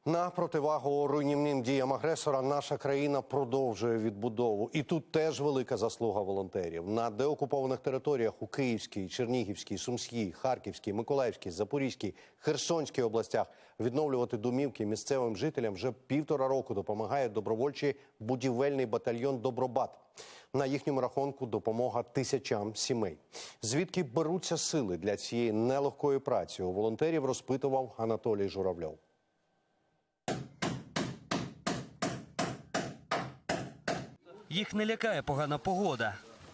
На противагу руйнівним діям агресора наша країна продовжує відбудову. І тут теж велика заслуга волонтерів. На деокупованих територіях у Київській, Чернігівській, Сумській, Харківській, Миколаївській, Запорізькій, Херсонській областях відновлювати домівки місцевим жителям вже 1,5 року допомагає добровольчий будівельний батальйон «Добробат». На їхньому рахунку допомога тисячам сімей. Звідки беруться сили для цієї нелегкої праці, у волонтерів розпитував Анатолій Журавльов. Їх не лякає погана погода.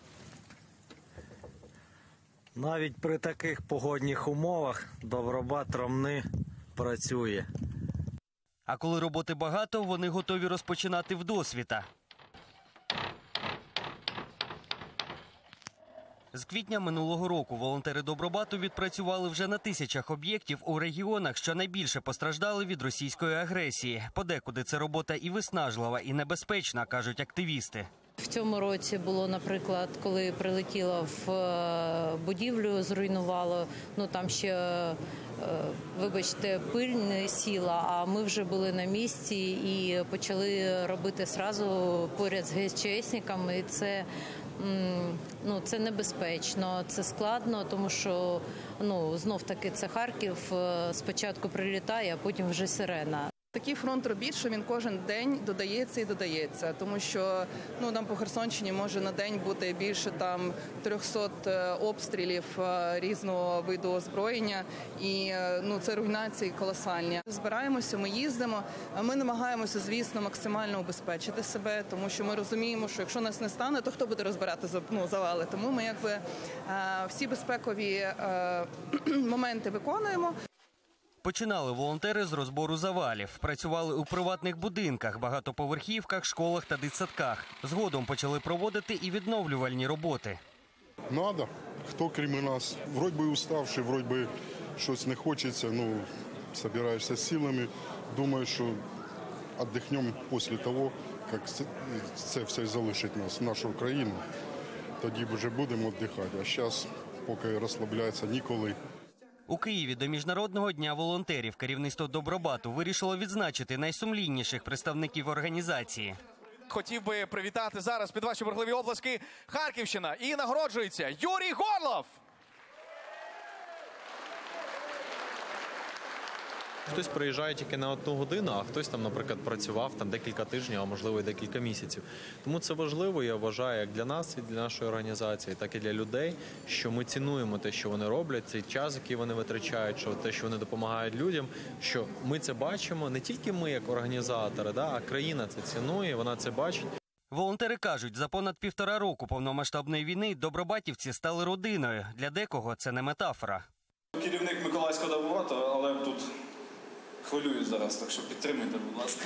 Навіть при таких погодних умовах Добробат Ромни працює. А коли роботи багато, вони готові розпочинати вдосвіта. З квітня минулого року волонтери Добробату відпрацювали вже на тисячах об'єктів у регіонах, що найбільше постраждали від російської агресії. Подекуди це робота і виснажлива, і небезпечна, кажуть активісти. В цьому році було, наприклад, коли прилетіло в будівлю, зруйнувало, там ще, вибачте, пиль не сіла, а ми вже були на місці і почали робити одразу поряд з ГСЧСниками. І це небезпечно, це складно, тому що, знов-таки, це Харків, спочатку прилітає, а потім вже сирена. Такий фронт робіт, що він кожен день додається і додається, тому що там по Херсонщині може на день бути більше 300 обстрілів різного виду озброєння, і це руйнації колосальні. Збираємося, ми їздимо, ми намагаємося, звісно, максимально убезпечити себе, тому що ми розуміємо, що якщо нас не стане, то хто буде розбирати завали. Тому ми всі безпекові моменти виконуємо. Починали волонтери з розбору завалів. Працювали у приватних будинках, багатоповерхівках, школах та дитсадках. Згодом почали проводити і відновлювальні роботи. Надо. Хто крім нас? Вроді би уставший, вроді би щось не хочеться, збираєшся з силами. Думаю, що віддихнемо після того, як це все залишить нас, нашу країну. Тоді вже будемо віддихати. А зараз, поки розслаблятися, ніколи. У Києві до Міжнародного дня волонтерів керівництво Добробату вирішило відзначити найсумлінніших представників організації. Хотів би привітати зараз під ваші бурхливі оплески Харківщина. І нагороджується Юрій Горлов. Хтось приїжджає тільки на 1 годину, а хтось там, наприклад, працював декілька тижнів, а можливо і декілька місяців. Тому це важливо, я вважаю, як для нас і для нашої організації, так і для людей, що ми цінуємо те, що вони роблять, цей час, який вони витрачають, що те, що вони допомагають людям, що ми це бачимо, не тільки ми як організатори, а країна це цінує, вона це бачить. Волонтери кажуть, за понад 1,5 року повномасштабної війни добробатівці стали родиною. Для декого це не метафора. Керівник Миколаївського Добробату, але тут хвилююсь зараз, так що підтримуйте, будь ласка.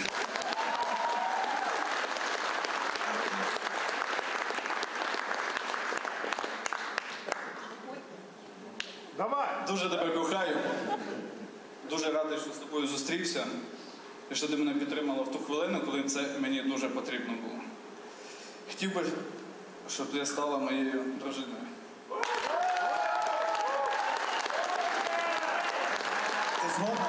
Давай! Дуже тебе кохаю. Дуже радий, що з тобою зустрівся. І що ти мене підтримала в ту хвилину, коли це мені дуже потрібно було. Хотів би, щоб ти стала моєю дружиною. Ти згодна?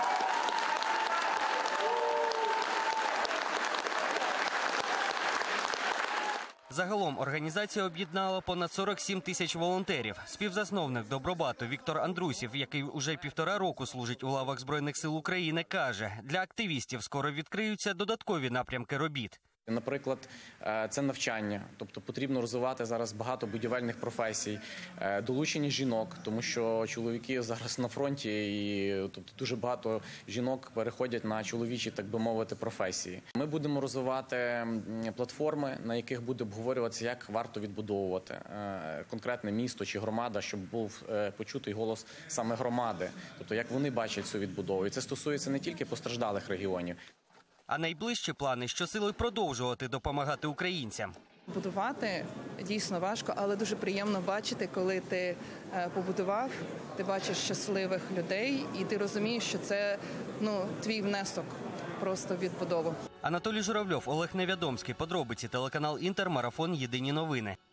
Загалом організація об'єднала понад 47 тисяч волонтерів. Співзасновник Добробату Віктор Андрусів, який уже 1,5 року служить у лавах Збройних сил України, каже, для активістів скоро відкриються додаткові напрямки робіт. Наприклад, це навчання, тобто потрібно розвивати зараз багато будівельних професій, долучення жінок, тому що чоловіки зараз на фронті і дуже багато жінок переходять на чоловічі, так би мовити, професії. Ми будемо розвивати платформи, на яких буде обговорюватися, як варто відбудовувати конкретне місто чи громада, щоб був почутий голос саме громади, тобто як вони бачать цю відбудову. І це стосується не тільки постраждалих регіонів. А найближчі плани – щосили продовжувати допомагати українцям. Будувати дійсно важко, але дуже приємно бачити, коли ти побудував, ти бачиш щасливих людей і ти розумієш, що це твій внесок просто в відбудову. Анатолій Журавльов, Олег Невядомський. Подробиці, телеканал «Інтер», марафон «Єдині новини».